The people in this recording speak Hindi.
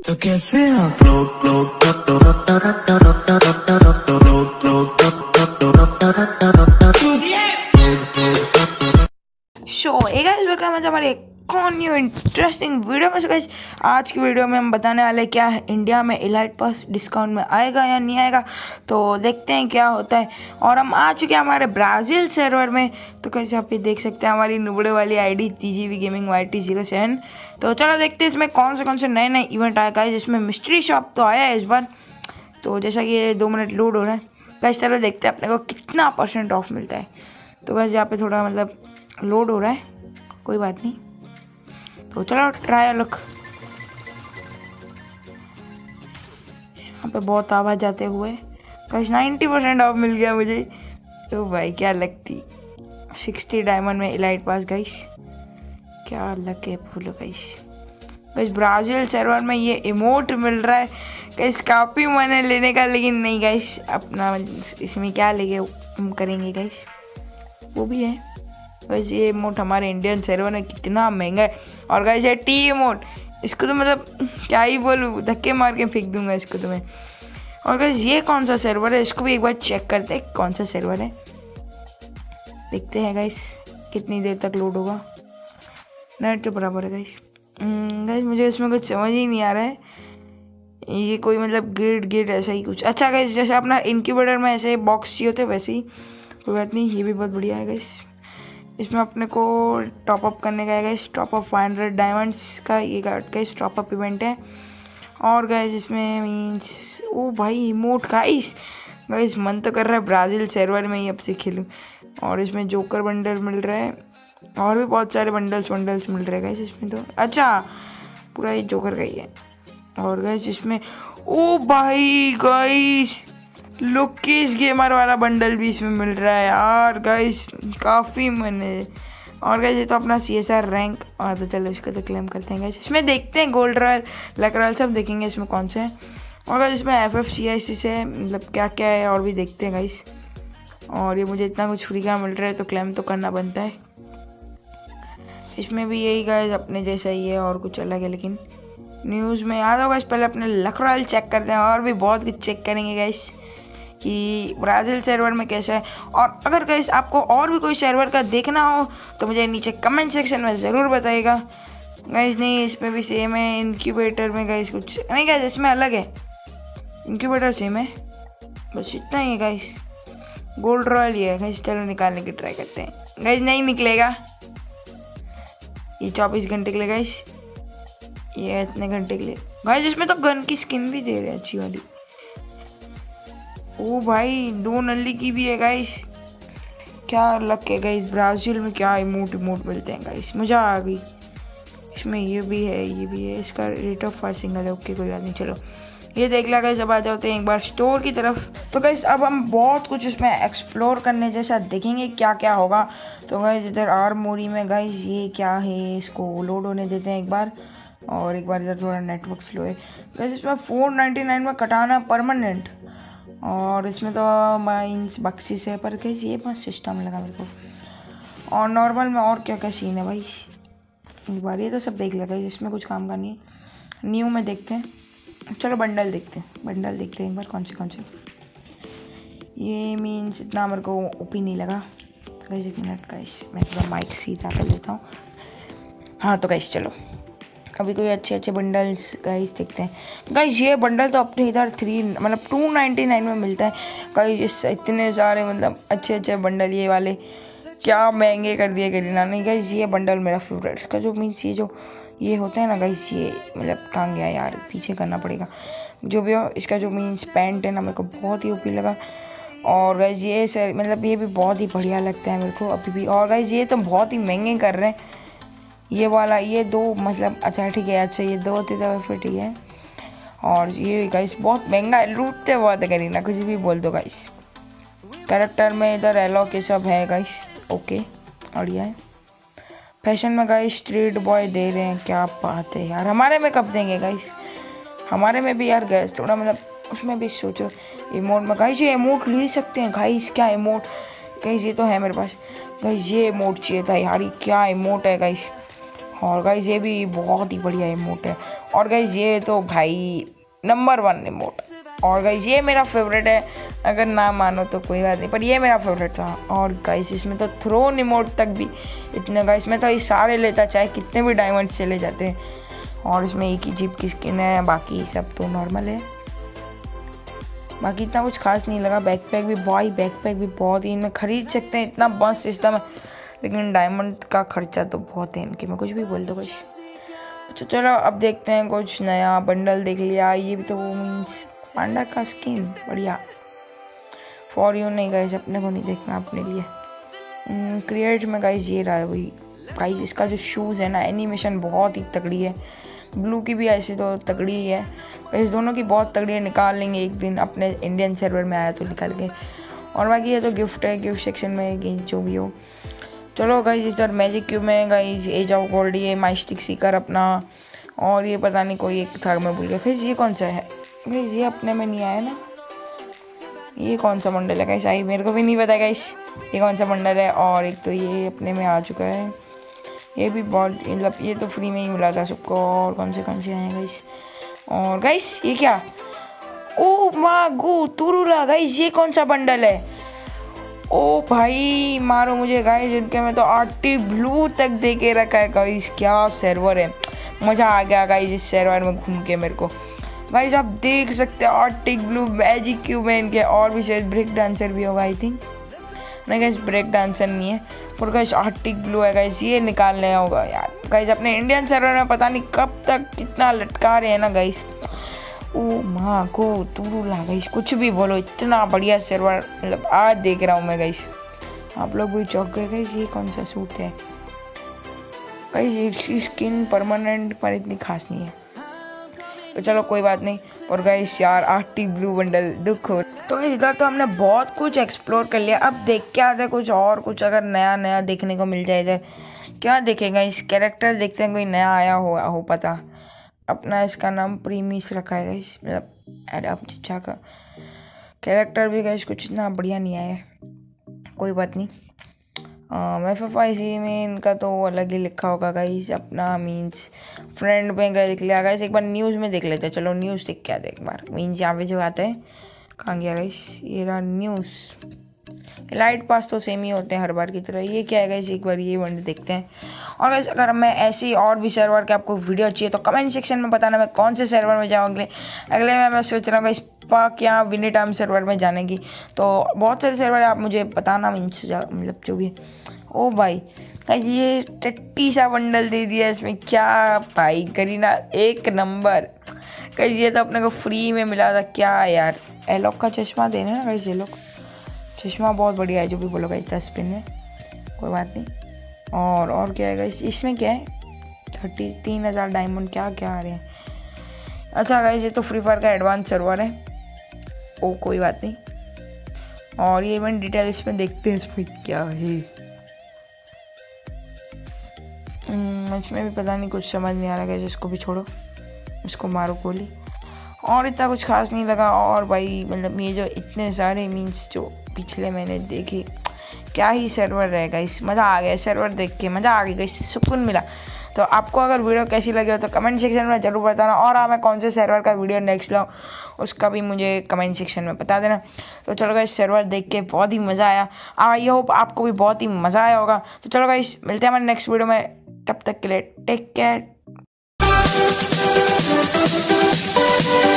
तो कैसे आप लोग शो गाइस वेलकम है हमारे एक और न्यू इंटरेस्टिंग वीडियो में। गाइस आज की वीडियो में हम बताने वाले क्या है, इंडिया में इलाइट पास डिस्काउंट में आएगा या नहीं आएगा, तो देखते हैं क्या होता है। और हम आ चुके हैं हमारे ब्राज़ील सर्वर में। तो कैसे आप ये देख सकते हैं हमारी नुबड़े वाली आईडी TGV गेमिंग YT07। तो चलो देखते हैं इसमें कौन से नए इवेंट आएगा। जिसमें मिस्ट्री शॉप तो आया है इस बार, तो जैसा कि ये 2 मिनट लोड हो रहा है। गाइस चलो देखते हैं अपने को कितना % ऑफ मिलता है। तो गाइस यहाँ पे थोड़ा लोड हो रहा है, कोई बात नहीं। तो चलो ट्राई लुक। यहाँ पे बहुत आवाज आते हुए गाइस 90% ऑफ मिल गया मुझे। तो भाई क्या लगती 60 डायमंड में इलाइट पास गाइस, क्या लक है फुल गाइस। ब्राज़ील सर्वर में ये इमोट मिल रहा है गाइस, काफ़ी मन है लेने का, लेकिन नहीं गाइस अपना इसमें क्या लेके हम करेंगे गाइस, वो भी है। गाइस ये इमोट हमारे इंडियन सर्वर में कितना महंगा है। और गाइस ये टी इमोट, इसको तो क्या ही बोलूँ, धक्के मार के फेंक दूंगा इसको तो मैं। और गाइस ये कौन सा सर्वर है, इसको भी एक बार चेक करते हैं कौन सा सर्वर है। देखते हैं गाइस कितनी देर तक लोड होगा। नेट के बराबर है गाइस। गाइस मुझे इसमें कुछ समझ ही नहीं आ रहा है। ये कोई ग्रिड ऐसा ही कुछ। अच्छा गाइस जैसे अपना इनक्यूबेटर में ऐसे बॉक्स चाहिए होते वैसे ही, कोई बात नहीं। ये भी बहुत बढ़िया है गाइस। इसमें अपने को टॉपअप करने का है गाइस, टॉपअप 500 डायमंड्स का ये गाइस टॉपअप इवेंट है। और गाइस इसमें मीन्स ओ भाई इमोट गाइस मन तो कर रहा है ब्राज़ील सर्वर में ही अब से खेलूँ। और इसमें जोकर बंडल मिल रहा है, और भी बहुत सारे बंडल्स मिल रहे हैं गाइस इसमें। तो अच्छा पूरा ये जोकर का ही है। और गाइस इसमें ओ भाई गाइस लोकेश गेमर वाला बंडल भी इसमें मिल रहा है यार गाइस, काफ़ी मन है। और गाइस ये तो अपना CSR रैंक, और तो चलो इसको तो क्लेम करते हैं गाइस। इसमें देखते हैं गोल्ड रॉयल लक रॉयल सब देखेंगे इसमें कौन से हैं। और गाइस इसमें FFCIC से क्या क्या है और भी देखते हैं गाइस। और ये मुझे इतना कुछ फ्री का मिल रहा है तो क्लेम तो करना बनता है। इसमें भी यही गाइस अपने जैसा ही है और कुछ अलग है, लेकिन न्यूज़ में याद होगा। पहले अपने लक रॉयल चेक करते हैं, और भी बहुत कुछ चेक करेंगे गाइस कि ब्राज़ील सर्वर में कैसा है। और अगर गाइस आपको और भी कोई सर्वर का देखना हो तो मुझे नीचे कमेंट सेक्शन में ज़रूर बताइएगा गाइस। नहीं इसमें भी सेम है, इनक्यूबेटर में गाइस कुछ नहीं गाइस, इसमें अलग है, इनक्यूबेटर सेम है, बस इतना ही है गाइस। गोल्ड रॉयल ये है गाइस, चलो निकालने की ट्राई करते हैं गाइस। नहीं निकलेगा, ये 24 घंटे के लिए गाइस, ये इतने घंटे के लिए गाइस। इसमें तो गन की स्किन भी दे रहे हैं अच्छी वाली। ओ भाई 2 नल्ली की भी है गाइस, क्या लक है गाइस। ब्राज़ील में क्या इमोट मिलते हैं गाइस, मज़ा आ गई। इसमें ये भी है, इसका रेट ऑफ फायर सिंगल है। ओके कोई बात नहीं, चलो ये देख लिया गाइस। अब आ जाते हैं एक बार स्टोर की तरफ। तो गाइस अब हम बहुत कुछ इसमें एक्सप्लोर करने जैसा देखेंगे क्या क्या होगा। तो गाइस इधर आर्मोरी में गाइस ये क्या है, इसको लोड होने देते हैं एक बार। और एक बार इधर थोड़ा नेटवर्क स्लो है गाइस। इसमें 499 में कटाना परमानेंट। और इसमें तो माइंस बक्सिस है, पर कैसे ये बस सिस्टम लगा मेरे को। और नॉर्मल में और क्या क्या सीन है भाई, एक बार ये तो सब देख लेगा, इसमें कुछ काम का नहीं है। न्यू में देखते हैं, चलो बंडल देखते हैं एक बार कौन से। ये मीन्स इतना मेरे को ओपी नहीं लगा गाइस। 1 मिनट गाइस, मैं थोड़ा माइक सीधा कर लेता हूँ। हाँ तो गाइस चलो अभी कोई अच्छे बंडल्स गाइस देखते हैं। गाइस ये बंडल तो अपने इधर 299 में मिलता है गाइस। इतने सारे अच्छे बंडल ये वाले क्या महंगे कर दिए करीना। नहीं गाइस ये बंडल मेरा फेवरेट, इसका जो मीन्स ये होता है ना गाइस, ये कहाँ गया यार, पीछे करना पड़ेगा। जो भी हो इसका जो मीन्स पैंट है ना, मेरे को बहुत ही ओपी लगा। और गाइस ये सर ये भी बहुत ही बढ़िया लगता है मेरे को अभी भी। और गाइस ये तो बहुत ही महंगे कर रहे हैं ये वाला, ये 2 अच्छा ठीक है, अच्छा ये 2 थे तो फिर ठीक है। और ये गाइस बहुत महंगा है, लूटते बहुत है करीना, कुछ भी बोल दो गाइस। कैरेक्टर में इधर एलो के सब है गाइस, ओके बढ़िया है। फैशन में गाइस स्ट्रीट बॉय दे रहे हैं, क्या बात है यार। हमारे में कब देंगे गाइस, हमारे में भी यार गैस थोड़ा उसमें भी सोचो। इमोट में गाइस ये इमोट ले सकते हैं गाइस, क्या इमोट गाइस, ये तो है मेरे पास गाइस। ये इमोट चाहिए था यार, ये क्या इमोट है गाइस। और गाइज ये भी बहुत ही बढ़िया इमोट है। और गाइज ये तो भाई नंबर 1 इमोट। और गाइज ये मेरा फेवरेट है, अगर ना मानो तो कोई बात नहीं, पर ये मेरा फेवरेट था। और गाइज इसमें तो थ्रोन इमोट तक भी इतने, गाइज मैं तो ये सारे लेता, चाहे कितने भी डायमंड्स चले जाते हैं। और इसमें एक ही जीप की स्किन है, बाकी सब तो नॉर्मल है, बाकी इतना कुछ खास नहीं लगा। बैकपैक भी भाई, बैकपैक भी बहुत ही इनमें खरीद सकते हैं, इतना मस्त सिस्टम है, लेकिन डायमंड का खर्चा तो बहुत है इनके, मैं कुछ भी बोल दूँ कुछ। अच्छा चलो अब देखते हैं कुछ नया बंडल देख लिया। ये भी तो वो मीन्स पांडा का स्किन, बढ़िया। फॉर यू नहीं गाइस, अपने को नहीं देखना, अपने लिए। क्रिएट में गाइस ये रहा है वही गाइस, इसका जो शूज़ है ना, एनिमेशन बहुत ही तगड़ी है। ब्लू की भी ऐसे तो तगड़ी ही है गाइस, दोनों की बहुत तगड़ी है। निकाल लेंगे एक दिन, अपने इंडियन सर्वर में आया तो निकाल के। और बाकी ये तो गिफ्ट है, गिफ्ट सेक्शन में जो भी हो। चलो गाइस इधर मैजिक क्यूब में गाइस एज ऑफ गोल्ड, ये माइस्टिक सीकर अपना, और ये पता नहीं कोई एक था, मैं भूल गया गाइस ये कौन सा है। गाइस ये अपने में नहीं आया ना, ये कौन सा बंडल है गाइस, आई मेरे को भी नहीं पता गाइस ये कौन सा बंडल है। और एक तो ये अपने में आ चुका है, ये भी बहुत मतलब ये तो फ्री में ही मिला था सबको। और कौन से आए गाइस, और गाइस ये क्या, ओ मागो तुरुला गाइस, ये कौन सा बंडल है। ओ भाई मारो मुझे गाइस, इनके में तो आर्टिक ब्लू तक दे के रखा है गाइस, क्या सर्वर है, मज़ा आ गया गाइस इस सर्वर में घूम के मेरे को। गाइस आप देख सकते हैं आर्टिक ब्लू, मैजिक क्यूब है इनके, और भी शायद ब्रेक डांसर भी होगा आई थिंक, नहीं गाइस ब्रेक डांसर नहीं है, पर गाइस आर्टिक ब्लू है गाइस, ये निकालने होगा यार गाइस। अपने इंडियन सर्वर में पता नहीं कब तक कितना लटका रहे हैं ना गाइस। ओ माँ को तुरुला गाइस, कुछ भी बोलो, इतना बढ़िया सर्वर, मतलब आज देख रहा हूँ मैं गाइस, आप लोग भी चौंक गए गाइस। ये कौन सा सूट है गाइस, इसकी स्किन परमानेंट पर इतनी खास नहीं है, तो चलो कोई बात नहीं। और गाइस यार आर्टिक ब्लू बंडल दुख हो। तो इधर तो हमने बहुत कुछ एक्सप्लोर कर लिया, अब देख के आते कुछ और, कुछ अगर नया देखने को मिल जाए। इधर क्या देखेगा, इस कैरेक्टर देखते हैं कोई नया आया हो पता। अपना इसका नाम प्रीमिस रखा है गाइस, मतलब एडअप चिच्चा का कैरेक्टर भी गाइस कुछ इतना बढ़िया नहीं आया है, कोई बात नहीं। FFIC में इनका तो अलग ही लिखा होगा गाइस, अपना मीन्स फ्रेंड में गए देख लिया गाइस, एक बार न्यूज़ में देख लेते हैं। चलो न्यूज़ देख के आते एक बार, मीन्स यहाँ पे जो आता है, कहाँ गया गाइस, ये रहा न्यूज़। लाइट पास तो सेम ही होते हैं हर बार की तरह। ये क्या है गाइस, एक बार ये बंडल देखते हैं। और गाइस अगर मैं ऐसी और भी सर्वर के आपको वीडियो चाहिए तो कमेंट सेक्शन में बताना, मैं कौन से सर्वर में जाऊँ अगले में मैं सोच रहा हूँ गाइस पाक या विनी टाइम सर्वर में जाने की। तो बहुत सारे सर्वर आप मुझे बताना, मीन्स मतलब जो भी। ओ भाई गाइस ये टट्टी सा बंडल दे दिया इसमें, क्या भाई करीना एक नंबर गाइस, ये तो अपने को फ्री में मिला था क्या यार। एलॉक का चश्मा देना ना गाइस, एलॉक चश्मा बहुत बढ़िया है, जो भी बोलो गाइस 10 पिन में, कोई बात नहीं। और क्या है गाइस, इसमें क्या है 33,000 डायमंड, क्या आ रहे हैं। अच्छा गाइस ये तो फ्री फायर का एडवांस सर्वर है, ओ कोई बात नहीं। और ये इवेंट डिटेल इसमें देखते हैं, इसमें क्या है। इसमें भी पता नहीं, कुछ समझ नहीं आ रहा गाइस, इसको भी छोड़ो, इसको मारो गोली। और इतना कुछ खास नहीं लगा। और भाई मतलब ये जो इतने सारे मीन्स जो पिछले महीने देखे, क्या ही सर्वर रहेगा इस, मज़ा आ गया सर्वर देख के, मज़ा आ गई गाइस, सुकून मिला। तो आपको अगर वीडियो कैसी लगी हो तो कमेंट सेक्शन में ज़रूर बताना, और मैं कौन से सर्वर का वीडियो नेक्स्ट लाऊं उसका भी मुझे कमेंट सेक्शन में बता देना। तो चलो गाइस सर्वर देख के बहुत ही मज़ा आया, आई होप आपको भी बहुत ही मज़ा आया होगा। तो चलो गाइस मिलते हैं हमारे नेक्स्ट वीडियो में, तब तक के लिए टेक केयर।